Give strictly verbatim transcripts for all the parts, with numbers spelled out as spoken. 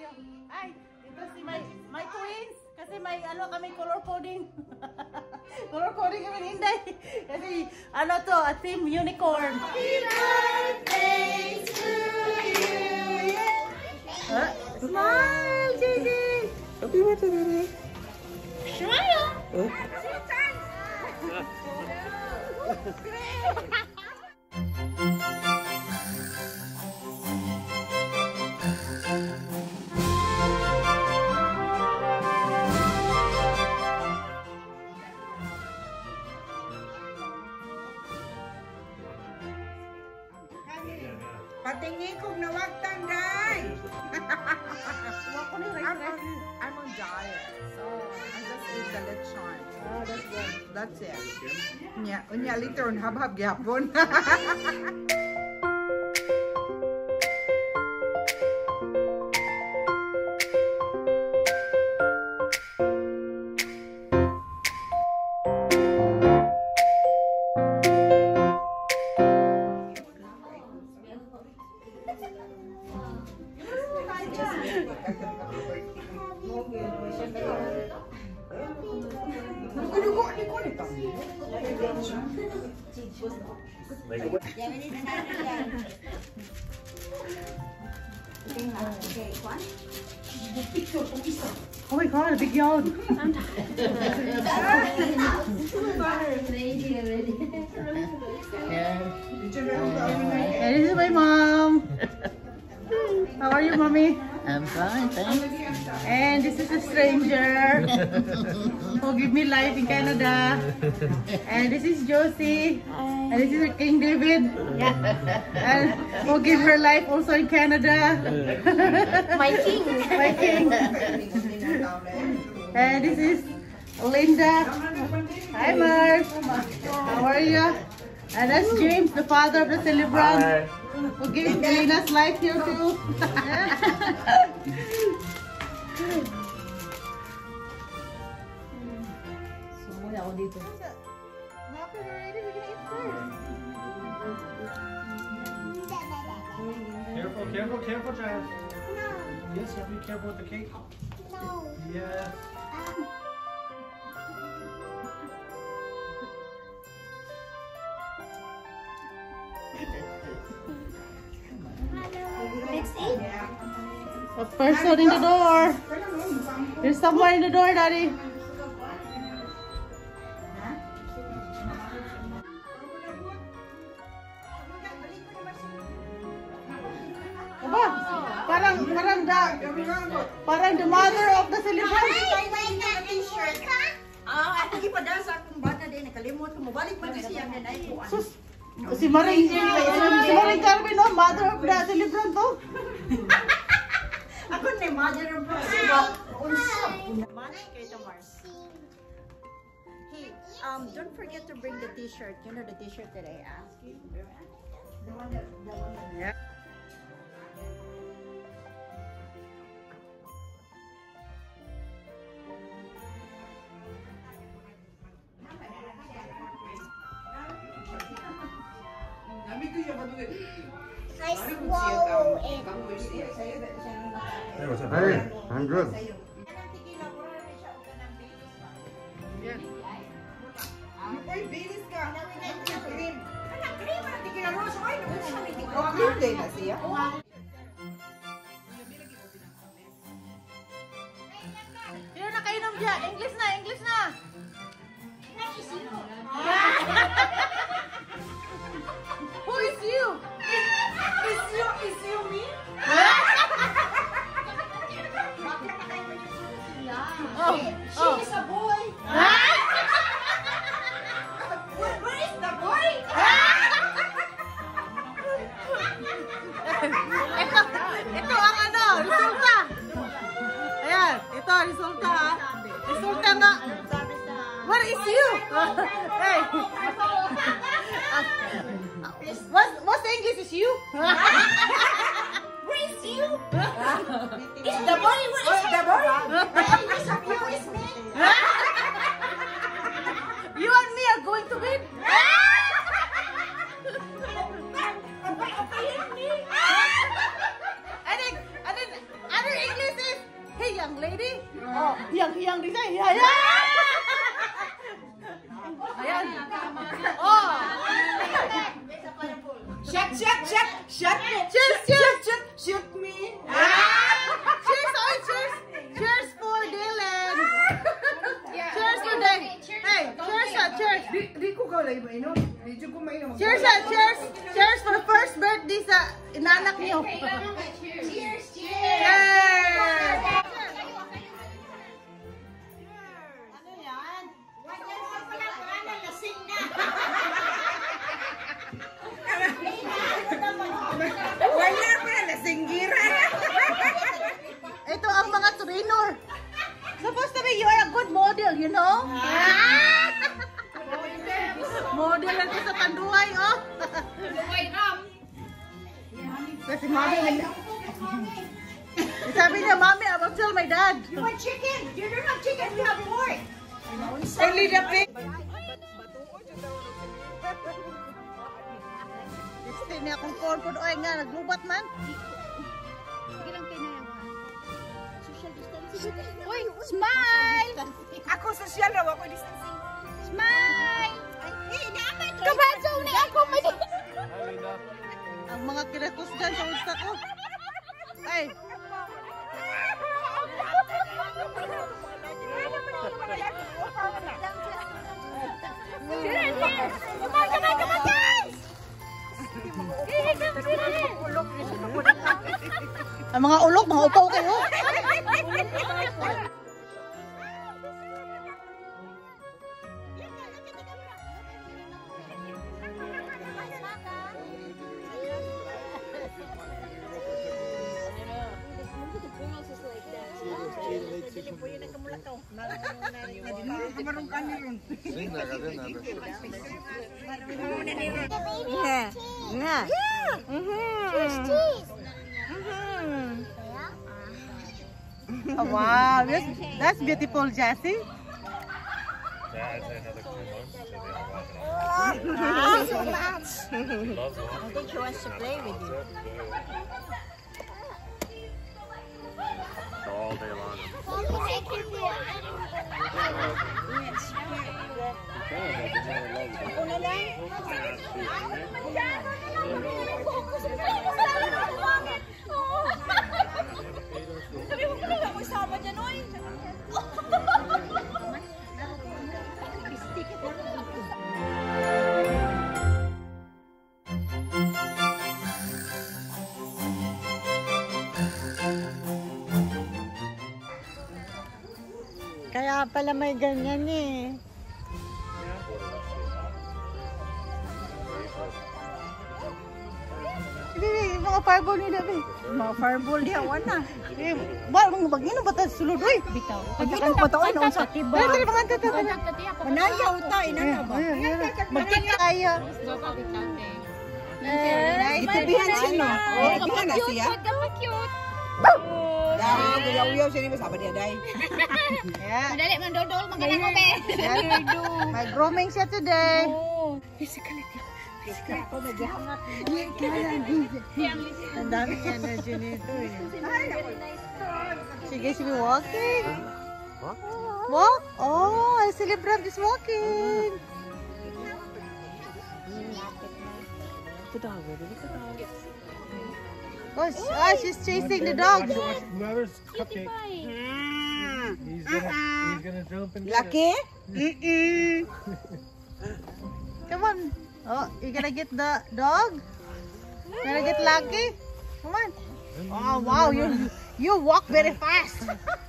Ay, ito si my, my twins. Kasi may ano kami color coding. Color coding kami ni Inday. Kasi ano to, a team unicorn. Happy birthday to you. Huh? Smile, Gigi. Happy birthday, Gigi. Smile. Huh? Patingin kung nawagtan, guys. I'm on, I'm on diet, so I just eat the lechon. Oh, that's good. That's it. Unya, unya literon hab-hab gyapon. Oh my god, a big yawn. And this is my mom. How are you, mommy? I'm fine, thanks. And this is a stranger who give me life in Canada. And this is Josie. And this is King David. And who give her life also in Canada. My king. My king. And this is Linda. Hi, Mark. How are you? And that's James, the father of the celebrant. Hi. Who gave Lena's life here too. Sumula ako dito. Happy already, we can eat first. Careful, careful, careful, child. No. Yes, you have to be careful with the cake. No. Yes. Let's eat. A person in the door. There's someone in the door, Daddy. Aba, parang parang the parang the mother of the celebrant. Ah, ako gipadala sa akong bata din nakalimot ko mobalik man siya nga dai ko. Sus, si Maring, si Maring Carmen, no? Mother of the celebrant, oh. Ako ni mother of the celebrant. Unsa manay kay Tamars. Hey, um, don't forget to bring the t-shirt. You know the t-shirt that I asked you? The one that, the one that... Yeah. I swallow it. Hey, what's up? Hey, I'm good. Ay, bilis ka. Anak, cream. Anak, cream. Anak, tequila rose. Ay, naman siya. May tequila. Cream din na siya. Sino nakainom dyan? English na, English na. Who is you? Is you, is you me? Oh, She is a boy. Where is the boy? ito, ito ang ano, resulta. Ayan, ito, resulta ha. Resulta nga. Where is you? Hey. What's, what's the English is you? Where is you? Is the boy? Where is the boy? The English of you is me. You and me are going to bed? And then, and then, other English young lady. Oh, young, young design. Yeah, yeah. Ayan. Oh. Shut, shut, shut, shut me. Cheers, cheers. Shoot, shoot me. Cheers, oh, cheers. Cheers for Dylan. Cheers for Dylan. Hey, cheers, ah, cheers. Di ko ka lang mainom. Di ko mainom. Cheers, ah, cheers. Cheers for first birthday sa inanak niyo. Cheers, cheers. Cheers. Ano yan? Wala naman pala, wala na, lasing na. Wala pa na singgira. Ito ang mga trainer. Supposed to be you are a good model, you know? Model lang sa Tanduay, oh. Kasi mami nila. Sabi niya, Mommy, I will tell my dad. You want chicken? You don't have chicken, we have pork. Only the pig. Gusto niya akong corn food oil nga, naglubat man. Sige lang pinayang ha. Social distancing. Uy, smile! Ako social raw ako distancing. Smile! Ay, naman! Kabansaw na ako! May Ang mga kinakusgan sa unsa ko. Ay, Come on, come on, come on, guys! ang mga ulok, mga upaw kayo. Kamarong kami ron. Yeah. Cheese, cheese! Oh, wow, that's, that's beautiful, Jessie. Thank you so much. I think she wants to play with you. All day long. Ako na lang. Sabi mo kung wala mo sama dyan, oy! Kaya pala may ganyan eh. Hindi, mga fireball nila, be. Mga fireball di awan na. Eh, ba, mga bagino ba tayo sulod, oy? Bitaw. Pagkakang pataon na unsa tiba. Dali, dali, mga tata, tata. Manayaw ta, inana ba? Magkita tayo. Eh, itibihan siya no. Oh, itibihan na siya. Cute! Dari uyaw-uyaw siya ni sabi dia dai. Yeah. Madali man dodol, magana ko, be! May grooming siya today. Ang dami energy nito eh. Sige, sige, walking. Walk? Oh, I celebrate this walking. Oh, ah, she's chasing the dog. Whoever's cupcake, he's gonna, he's gonna jump and get it. Laki? Mm-mm. Come on. Oh, you gonna get the dog? Gonna get Lucky? Come on. Oh, wow, you you walk very fast.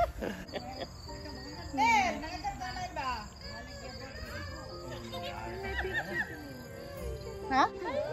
Huh?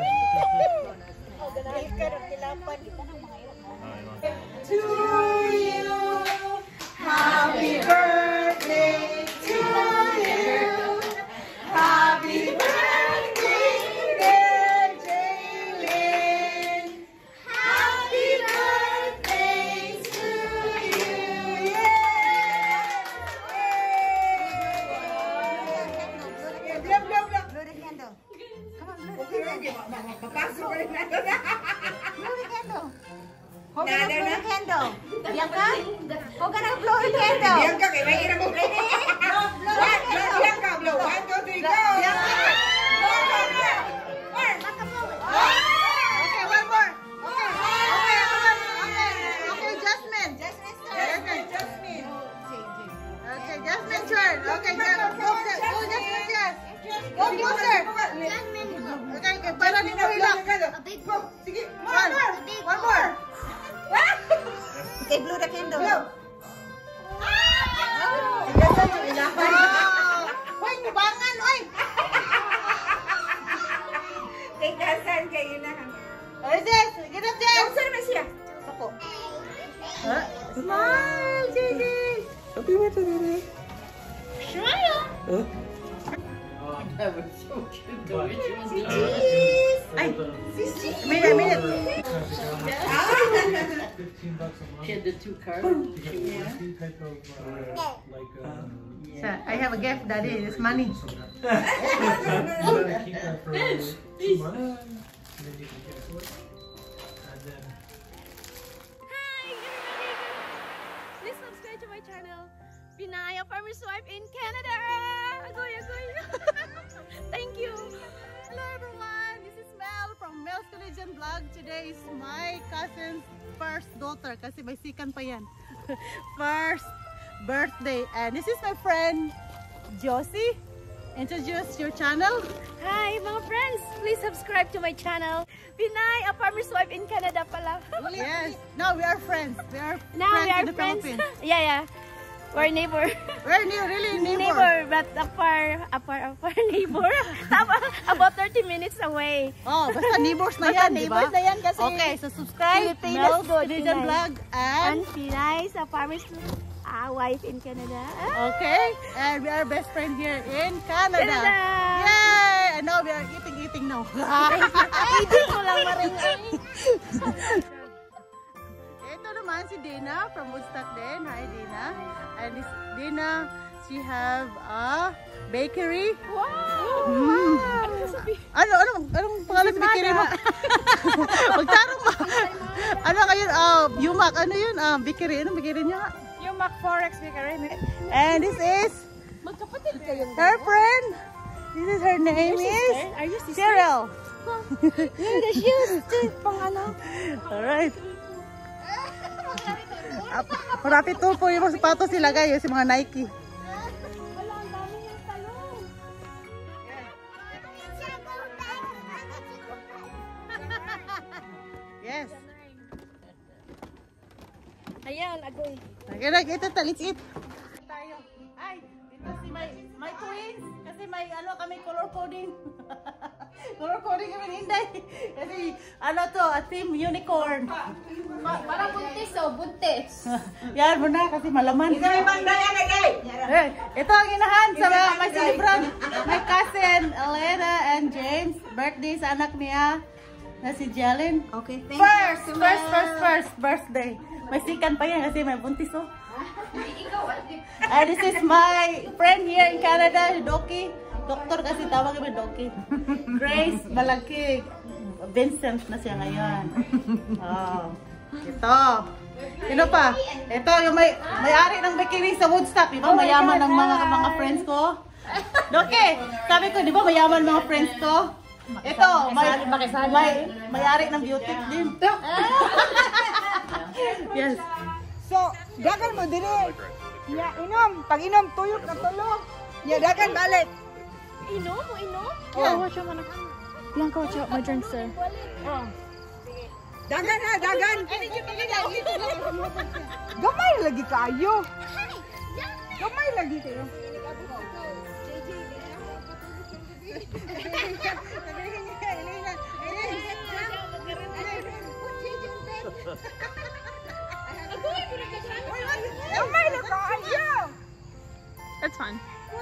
Happy birthday to you. Happy birthday, dear Jaylin. Happy birthday to you. Yeah. Blow, blow, blow. Blow the candle. Okay, okay. Papasok ka rin na. Blow the candle. Hold on, blow the candle. Bianca, hold on, blow the candle. Bianca, kay may ira mo. Ready? Bianca, blow. One, two, three, go. Bianca. Go, go, go. More. Okay, one more. Okay. Okay, okay. Okay, Jasmine. Jasmine, Jasmine, Jasmine. Okay, Jasmine turn. Okay, go, go, go, Jasmine, yes. Go closer. Okay, okay, para di mo hilak. Go, sige. One, one more. Okay, blow the candle. Blow. Gasan yung ilapan. Hoy, nubangan, oy. Kay gasan, kay inahan. Oy, Jess, get up, Jess. Gasan naman siya. Sako. Smile, Gigi. Sabi mo ito, Dede. Smile. Huh? Ay, minute, minute. fifteen bucks a month. She had the two cards. To get the type of, uh, like, um, So, I have a gift, Daddy. It's money. you gotta keep that for two months, and then you can cancel it. And then Please subscribe to my channel, Pinay, a farmer's wife in Canada. Agoy, agoy. Thank you. Hello everyone, this is Mel from Mel's Collegian Vlog. Today is my cousin's first daughter kasi may sikan pa yan. First birthday. And this is my friend Josie. Introduce your channel. Hi mga friends, please subscribe to my channel, Pinay, a farmer's wife in Canada pala. Yes. Now we are friends. We are Now friends we are in the friends. Philippines. Yeah, yeah. We're neighbor. We're new, really neighbor. Neighbor, but afar, afar, afar neighbor. Tama, about thirty minutes away. Oh, basta neighbors na Basta yan, di ba? neighbors na yan kasi Okay, so subscribe Filipinas Mel's good, Collegian Pinay. Vlog And and Pinay, a farmer's uh, wife in Canada. Ah, okay, and we are best friend here in Canada. Canada. Yay! And now we are eating, eating now. Hindi ko lang maringay. Ito naman si Dina from Woodstock din. Hi Dina. And this Dina, she have a bakery. Wow! Mm. Ano, ano, anong pangalan ng bakery mo? Magtarong ba? Ano ngayon? Uh, Yumak, ano yun? Uh, bakery, anong bakery niya? Yung Mac Forex Bakery. And this is Magkapatid kayong her friend. This is her name is Are you sister? Cheryl. Yung the shoes. Pang ano? Alright. Marapit to po yung mga sapatos sila guys, yung mga Nike. Wala, ang dami yung talong. Yes. Ayan, agoy. Okay, like, ito, let's eat. Tayo. Ay, dito si my, my twins. Kasi may, ano, kami color coding. Color coding kami ni Inday. Kasi, ano to, a team unicorn. Para buntis oh, buntis. Yan mo na, kasi malaman. Ikaw yung bandayan na gay. Eh, ito ang inahan sa mga may celebrant. My cousin, Elena and James. Birthday sa anak niya na si Jalen. Okay, thank First, you. first, first, first birthday. May sikan pa yan kasi may buntis oh. And this is my friend here in Canada, Doki. Doktor kasi tawag kami Doki. Grace Malaki. Vincent na siya ngayon. Oh. Ito. Sino pa? Ito yung may may-ari ng bakery sa Woodstock. Di ba mayaman ng mga mga friends ko? Doki, sabi ko, di ba mayaman mga friends ko? Ito, may may may-ari ng beauty din. Yes. So, dagan mo dire. Ya, inom. Pag inom, tuyok na tulo. Ya, dagan balik. Inom mo, inom? Oh. Watch your man. Bianca, watch out my drink, sir. Oh. Dagan ha, dagan. Gamay lagi kayo. Gamay lagi kayo. Gamay na kayo. That's fine.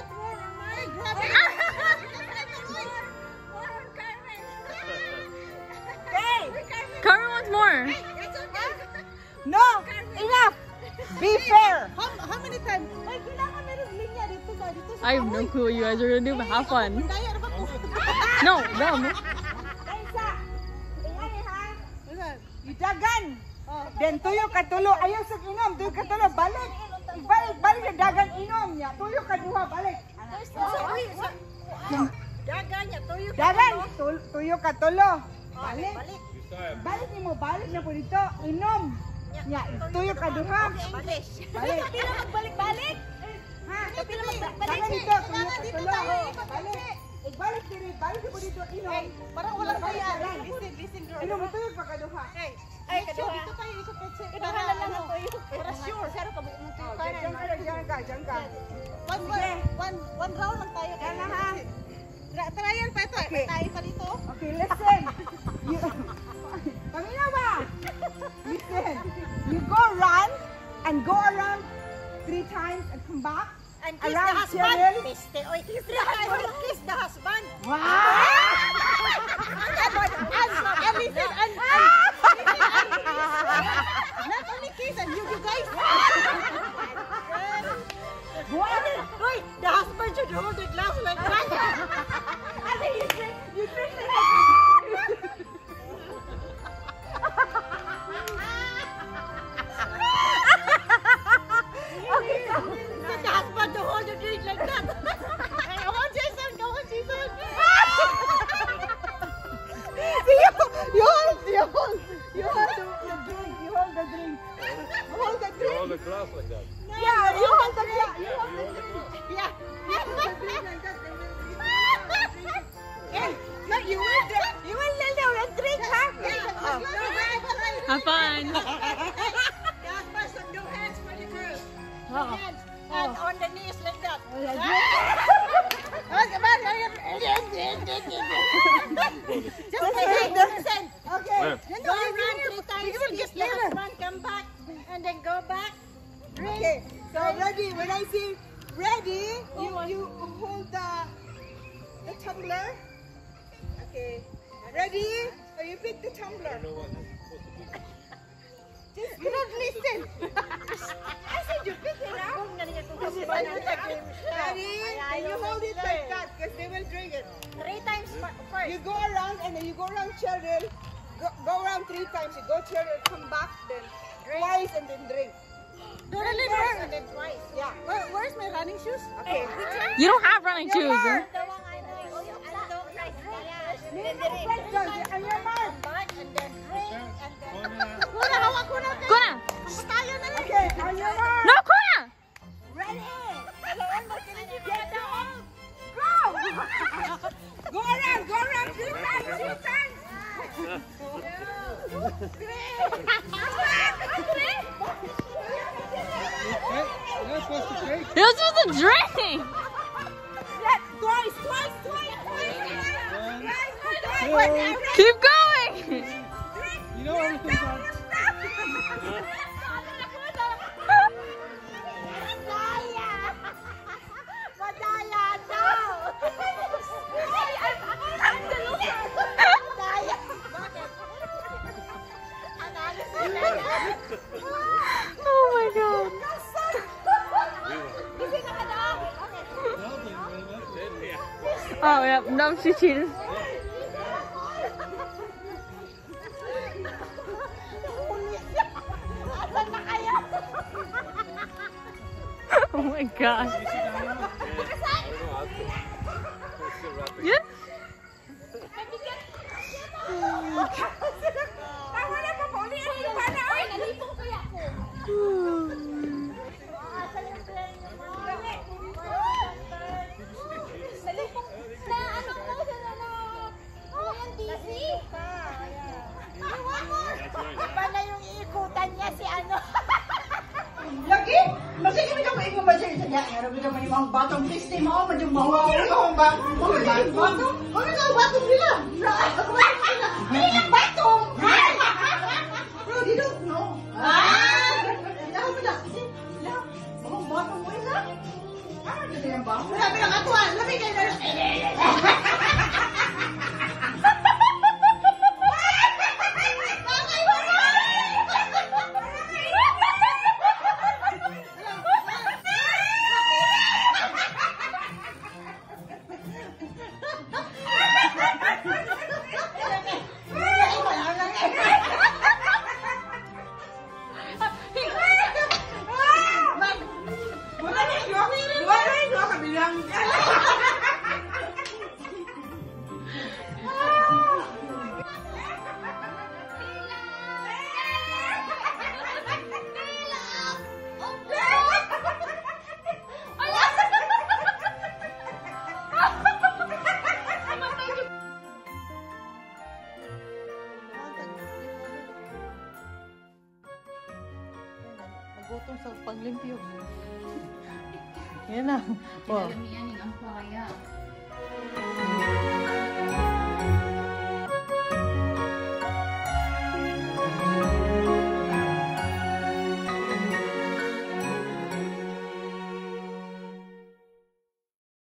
Carmen wants more. No, enough. Be fair. How, how many times? Ay, kailangan meron linya dito ba? Dito sa I have no clue what you guys are gonna do, but have fun. Daya, ano ba po? No, them. Kaisa. Ingay ha. Wala. Dagan. Then tuyo ka tulo. Ayaw sa inom. Tuyo ka tulo. Balik. Ibalik. tuyo ka tulo. Balik. Balik. Balik. Balik ni mo, balik na po dito. Inom. Ya, tuyo ka duha. English. Balik. Tapi na magbalik-balik. Ha? Tapi na magbalik. Balik dito, tuyo ka tulo. Balik. Balik dito, balik po dito. Inom. Parang walang kaya. Listen, listen, girl. Inom mo tuyo pa ka duha. Hey, Ay, make kaduha. sure dito tayo ikot kasi. Kaduha na lang ang tuyo. Para sure. Saro ka mo tuyo Okay, diyan ka, diyan ka, diyan ka. One, one, one, one round lang tayo. Yan na ha. Tra- Trial pa ito. Okay. May tayo pa dito. Okay, listen. You, Pamina ba? Listen. You go run and go around three times and come back. And kiss Around the husband. Cheryl. Piste. Oy, kiss the husband. Kiss the husband. Wow! And listen, and, not only kiss, and you, you guys. What? Oy, the husband should hold the glass like that. I think you drink, you drink it. Okay, so, Let the husband to hold the drink like that. Come on, Jason. Come on, Jason. you, you hold, you hold, you hold the, the drink, you hold the drink. You hold the drink. Hold the glass like that. Yeah, you hold the glass. You hold the drink. Yeah. You hold the drink like that. Hey, no, you will drink. You will let them drink, huh? Oh. Have fun. The husband should do hands for the girl. Hands. And on the knees like that. Just like that. Listen. Okay. Go around three times, kiss the husband, come back, and then go back. Okay. So ready? When I say ready, you you hold the the tumbler. Okay. Ready? So you pick the tumbler. Just you don't listen. I said you pick it up. Ready? And you hold it like that because they will drink it. Three times first. You go around and then you go around Cheryl. Go, go around three times. You go Cheryl, come back, then twice and then drink. Really, First and then twice. Yeah. Where, where's my running shoes? Okay. You don't have running shoes. Huh? And your mark. And then drink, and then... Kuna, hawak ko na. Kuna! Tayo na lang. Okay, on your mark. No, Kuna! Ready? Get down. Go! Go around, go around three times, three times. You're supposed to drink. You're supposed to drink! Let, twice, twice, twice, twice, twice, twice, twice. Keep going! You know everything's on. Oh my god. Oh yeah, no, she cheated. Oh my god. Yeah? Pala yung iikutan niya si ano. Lagi, masih kami kami ikut baca itu ya. Ada kita mani mau batung sistem mau macam mau mau batung, mau batung, mau kau batung bilang. Bilang batung. Bro, you don't know. Ah, tahu tidak? Mau batung mana? Ah, jadi yang batung. Tapi nak tuan, lebih kayak Nagutom sa paglimpyo. Yan na. Oh. Alam niya ang ampaya.